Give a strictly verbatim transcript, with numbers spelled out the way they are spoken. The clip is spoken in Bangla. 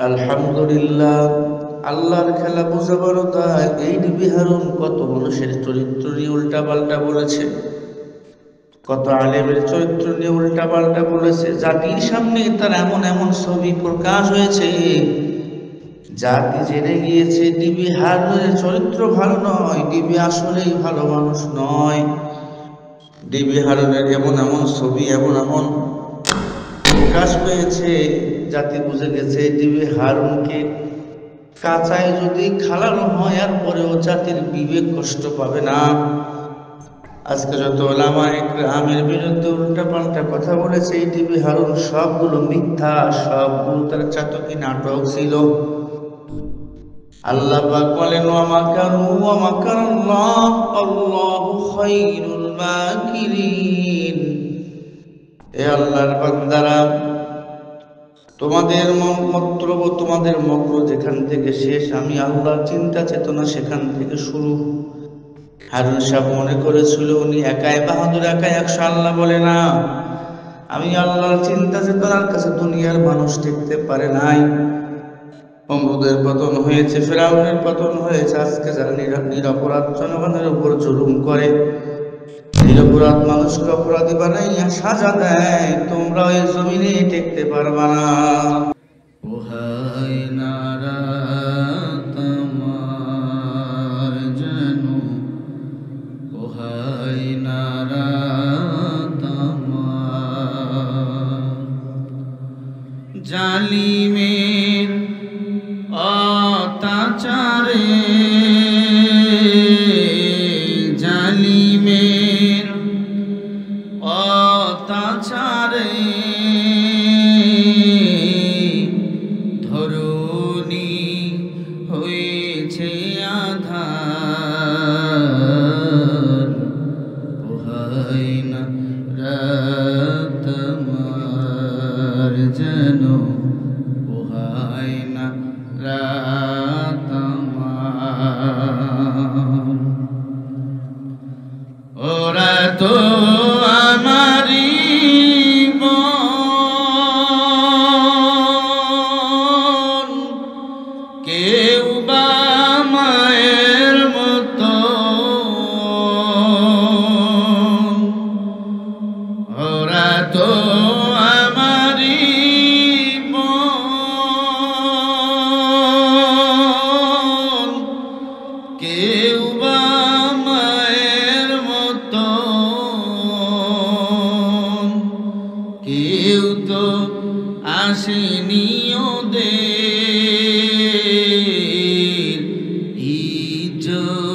আলহামদুলিল্লাহ, আল্লাহর খেলা বোঝাবার দায়। এই নবী হারুন কত মানুষের চরিত্র নিয়ে উল্টা পাল্টা বলেছে, কত আলেমের চরিত্র নিয়ে উল্টা পাল্টা বলেছে। জাতির সামনে তার এমন এমন ছবি প্রকাশ হয়েছে, জাতি জেনে গিয়েছে নবী হারুনের চরিত্র ভালো নয়, নবী আসলেই ভালো মানুষ নয়। নবী হারুনের এমন এমন ছবি এমন এমন প্রকাশ পেয়েছে, জাতি বুঝে গেছে নবী হারুনকে কাঁচায় যদি খালানো হয় আর পরেও জাতির বিবেক কষ্ট পাবে না। আজকে যত ওলামায়ে কেরামের বিরুদ্ধে উল্টা পাল্টা কথা বলেছে, এই নবী হারুন সবগুলো মিথ্যা, সবগুলো তার চাতকি নাটক ছিল। আল্লাহ পাক বলেন, ওয়া মাকারু ওয়া মাকারাল্লাহ আল্লাহু খায়রুল মাকিরিন। এ আল্লাহর বান্দারা, তোমাদের মন্ত্রব তোমাদের মক্র যেখান থেকে শেষ, আমি আল্লাহর চিন্তা চেতনা সেখান থেকে শুরু। হারুন সাহেব মনে করেছিল উনি একাই বাহাদুর, একাই একশো। আল্লাহ বলে না, আমি আল্লাহর চিন্তা চেতনার কাছে দুনিয়ার মানুষ টিকতে পারে নাই। নমরুদের পতন হয়েছে, ফিরআউনের পতন হয়েছে। আজকে যারা নিরপরাধ জনগণের উপর জুলুম করে, নিরপরাধ মানুষকে অপরাধী বানাইয়া সাজা দেয়, তোমরা ওই জমিনে টিকতে পারবা না। ওহাই নারা তোমার যেন, ওহাই নারা তোমার, জালিমের অত্যাচারে, জালিমের অত্যাচারে ধরণী হয়েছে আধার। ওহাই না রাত আমার যেন, ওহাই না রাত আমার, ওরা তো আমারি বোন, কেউ বা মায়ের মতো, ওরা তো আমারি বোন, কেউ বা মায়ের মতো, কেউ তো আসেনি ওদের ইজ্জত